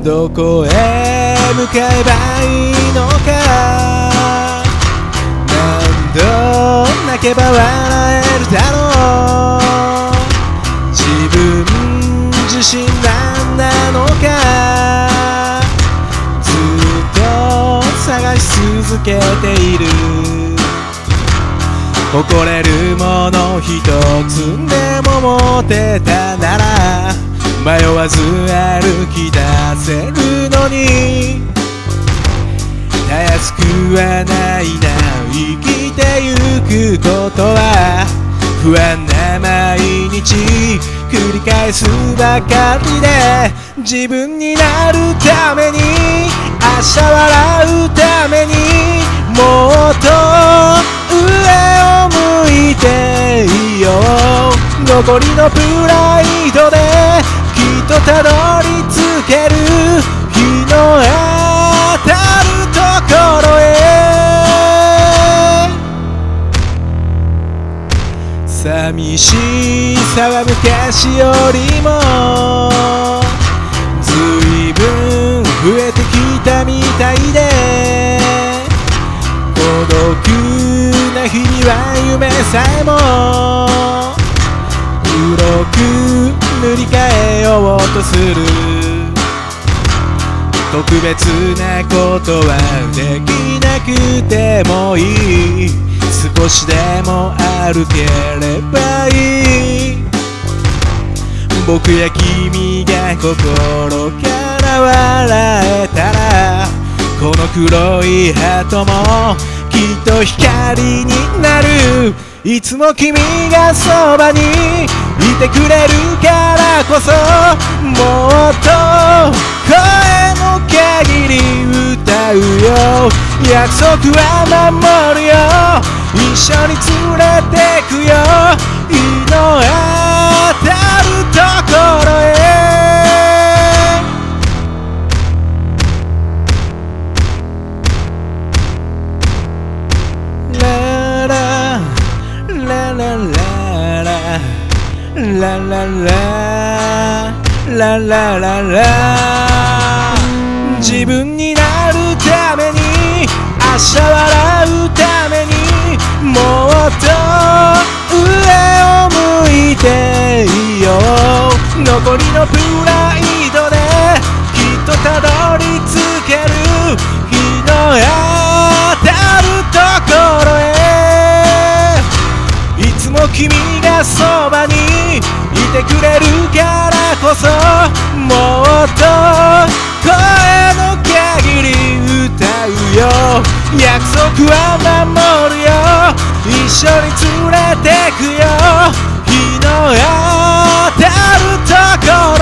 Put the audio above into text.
どこへ向かえばいいのか。何度泣けば笑えるだろう。自分自身何なのか。ずっと探し続けている。誇れるもの一つでも持てたなら、迷わず歩き出せるのに。たやすくはないな、生きてゆくことは。不安な毎日繰り返すばかりで、自分になるために、明日笑うために、もっと上を向いていよう。残りのプライドできっとたどり着ける日の当たるところへ。寂しさは昔よりもずいぶん増えてきたみたいで、孤独な日には夢さえも黒く塗り替えようとする。特別なことはできなくてもいい。少しでも歩ければいい。僕や君が心から笑えたら、この黒いハートもきっと光になる。いつも君がそばにいてくれるからこそ、もっと声の限り歌うよ。約束は守るよ。一緒に連れてくよ。日の当たるところへ。ラララララララララ。自分になるために、明日笑うために、もっと上を向いていよう。残りのプライドできっとたどり着ける日の当たるところへ。いつも君がそばにいてくれるからこそ、もっと声の限り歌うよ。約束は守るよ。一緒に連れてくよ。日の当たるところ